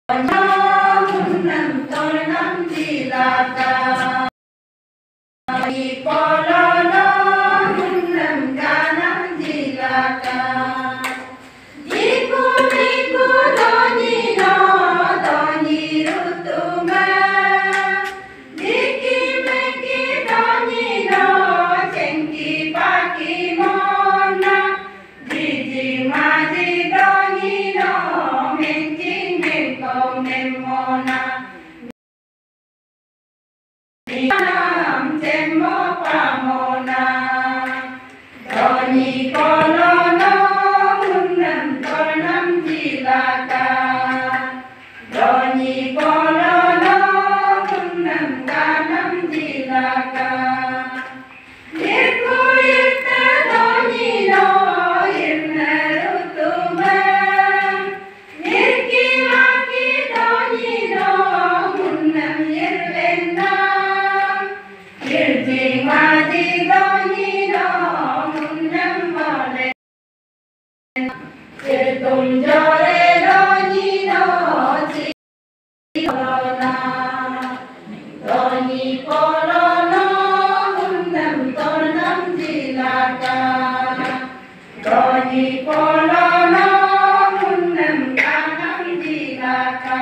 Munam tornam dilata, polana munam ganam dilata. Diku diku doni no doni rutuma, diki meki doni no cengki paki mona, diji maji doni no menji memona. Nam temmo pamona, doni kolono munam tornam dilata, doni kolono munam ganam dilata. Irku irte doni no irna rutuma, irki maki doni no munam irlenda. Irji maji doni no munam male, irtum jore doni no chilona, doni kolono munam tornam dilata, doni kolono munam ganam dilata.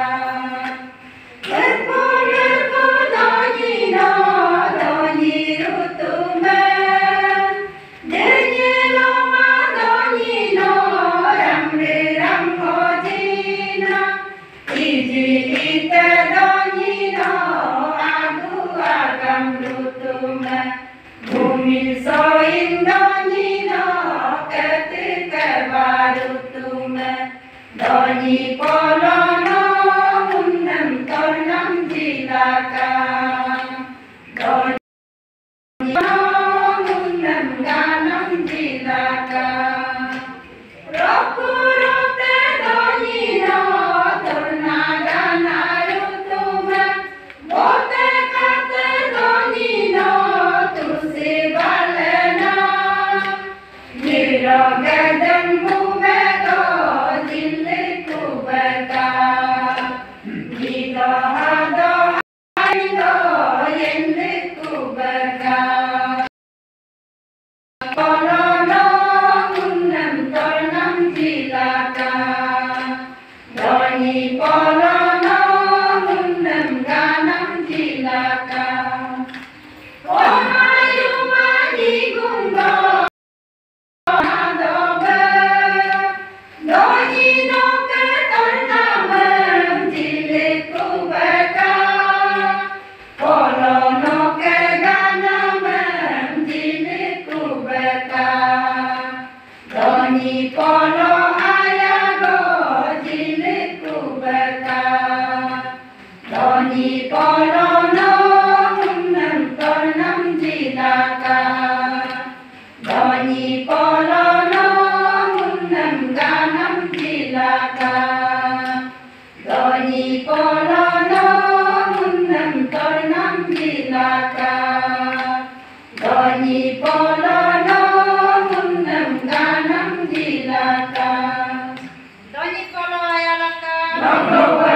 Irku doni no doni rutuma, denye loma doni no ramre ramojina, iji ite doni no agu agam rutuma, bumi soin doni no ketika barutuma, doni kolono munam tornam dilata, doni munam ganam dilata. Rokurute doni no torna gana rutuma, bote kate doni no tusi balena, niro gadam mumedo dilli kubata, niro hado aido yenli kubata. Kolono munam tornam dilata, doni kolono munam ganam dilata. Ohayu mani gunggo adobe, doni no ke tornamam dili kubata, kolono ke ganamam dili kubata. Doni kolo ayago dili kubata, doni kolono munam tornam dilata, doni kolono munam ganam dilata, doni kolono munam tornam dilata, doni kolono munam ganam dilata. Doni kolo ayalaka.